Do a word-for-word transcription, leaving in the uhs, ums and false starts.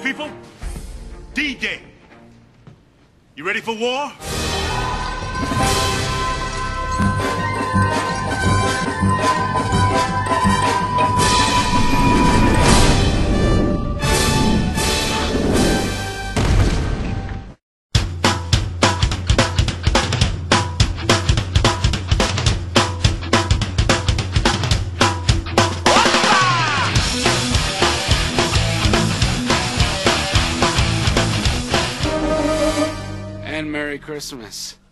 people, D-Day. You ready for war? And Merry Christmas.